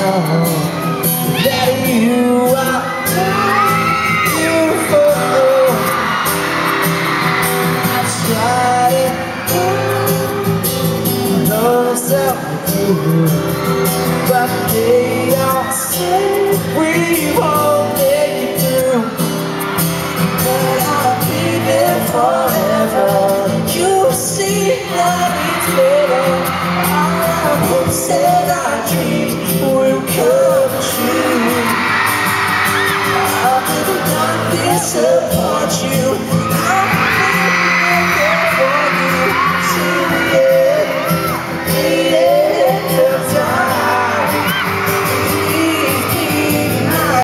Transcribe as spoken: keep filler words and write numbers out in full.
know that you are beautiful. I tried it, love myself with you, but they all say we won't make it through. But I'll be there forever. You see that it's better. Our hopes and our dreams will come true. I'll not disappoint you. I'll be there for you till the end.